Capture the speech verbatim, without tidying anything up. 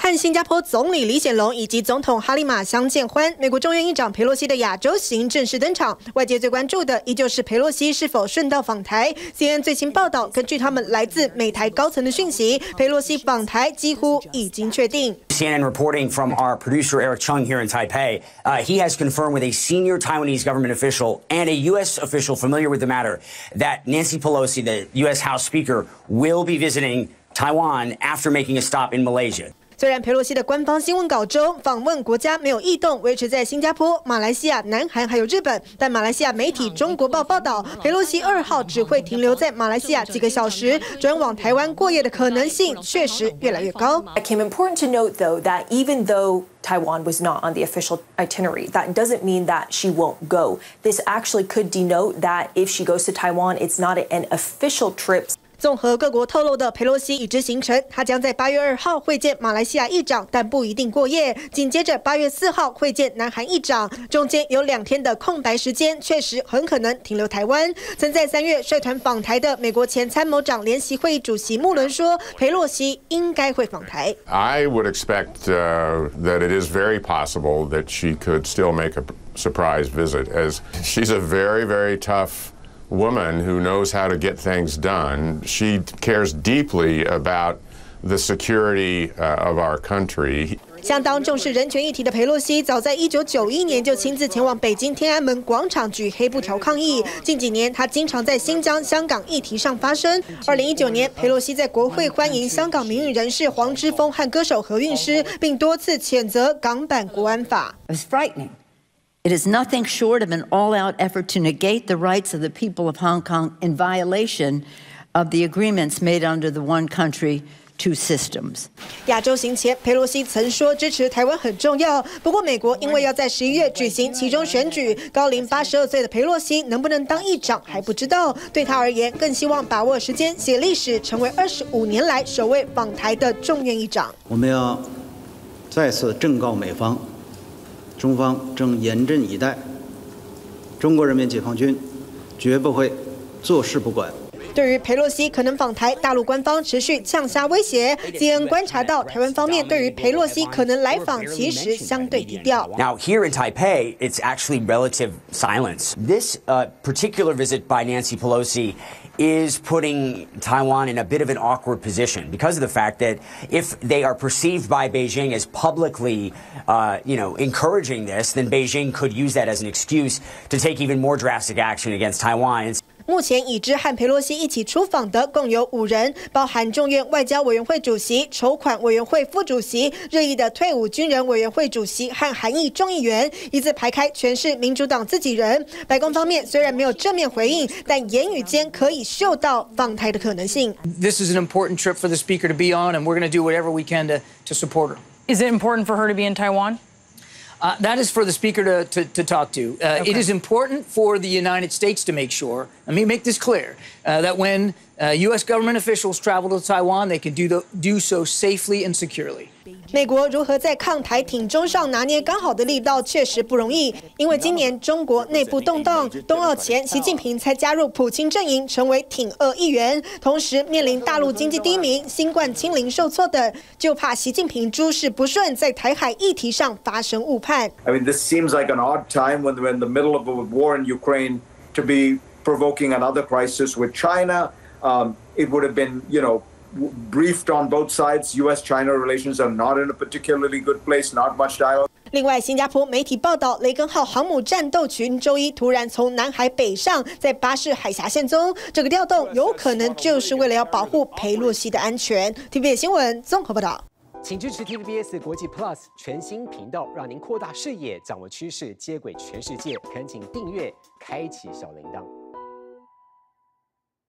和新加坡总理李显龙以及总统哈利玛相见欢，美国众院议长佩洛西的亚洲行正式登场。外界最关注的依旧是佩洛西是否顺道访台。C N N 最新报道，根据他们来自美台高层的讯息，佩洛西访台几乎已经确定。 C N N reporting from our producer Eric Chung here in Taipei, uh, he has confirmed with a senior Taiwanese government official and a U S official familiar with the matter that Nancy Pelosi, the U S House Speaker, will be visiting Taiwan after making a stop in Malaysia. 虽然佩洛西的官方新闻稿中访问国家没有异动，维持在新加坡、马来西亚、南韩还有日本，但马来西亚媒体《中国报》报道，佩洛西二号只会停留在马来西亚几个小时，转往台湾过夜的可能性确实越来越高。 It became important to note, though, that even though Taiwan was not on the official itinerary, that doesn't mean that she won't go. This actually could denote that if she goes to Taiwan, it's not an official trip. 综合各国透露的佩洛西已知行程，他将在八月二号会见马来西亚议长，但不一定过夜。紧接着八月四号会见南韩议长，中间有两天的空白时间，确实很可能停留台湾。曾在三月率团访台的美国前参谋长联席会议主席穆伦说，佩洛西应该会访台。 I would expect uh, that it is very possible that she could still make a surprise visit, as she's a very, very tough woman who knows how to get things done. She cares deeply about the security uh, of our country. 相当重视人权议题的佩洛西，早在一九九一年就亲自前往北京天安门广场举黑布条抗议。近几年，他经常在新疆、香港议题上发声。二零一九年，佩洛西在国会欢迎香港名誉人士黄之锋和歌手何韵诗，并多次谴责港版国安法。 It was frightening. It is nothing short of an all-out effort to negate the rights of the people of Hong Kong in violation of the agreements made under the one country, two systems. 亚洲行前，佩洛西曾说支持台湾很重要。不过，美国因为要在十一月举行其中选举，高龄八十二岁的佩洛西能不能当议长还不知道。对他而言，更希望把握时间写历史，成为二十五年来首位访台的众院议长。 我们要再次正告美方。中方正严阵以待，中国人民解放军绝不会坐视不管。 对于佩洛西可能访台，大陆官方持续呛下威胁。C N N 观察到，台湾方面对于佩洛西可能来访其实相对低调。 Now here in Taipei, it's actually relative silence. This uh, particular visit by Nancy Pelosi is putting Taiwan in a bit of an awkward position because of the fact that if they are perceived by Beijing as publicly, uh, you know, encouraging this, then Beijing could use that as an excuse to take even more drastic action against Taiwan. 目前已知和佩洛西一起出访的共有五人，包含众院外交委员会主席、筹款委员会副主席、热议的退伍军人委员会主席和韩裔众议员，一字排开全是民主党自己人。白宫方面虽然没有正面回应，但言语间可以嗅到访台的可能性。 This is an important trip for the speaker to be on, and we're going to do whatever we can to to support her. Is it important for her to be in Taiwan? Uh, that is for the speaker to, to, to talk to. Uh, okay. It is important for the United States to make sure, let me make this clear, uh, that when uh, U S government officials travel to Taiwan, they can do, the, do so safely and securely. 美国如何在抗台挺中上拿捏刚好的力道，确实不容易。因为今年中国内部动荡，冬奥前习近平才加入普京阵营，成为挺俄一员。同时面临大陆经济低迷、新冠清零受挫等，就怕习近平诸事不顺，在台海议题上发生误判。 I mean, this seems like an odd time when we're in the middle of a war in Ukraine to be provoking another crisis with China. Um, it would have been, you know, briefed on both sides. U S China relations are not in a particularly good place, not much dialogue. 另外，新加坡媒体报道，雷根号航母战斗群周一突然从南海北上，在巴士海峡现踪。这个调动有可能就是为了要保护佩洛西的安全。T V B S 新闻综合报道。 请支持 T V B S 国际 Plus 全新频道，让您扩大视野，掌握趋势，接轨全世界。恳请订阅，开启小铃铛。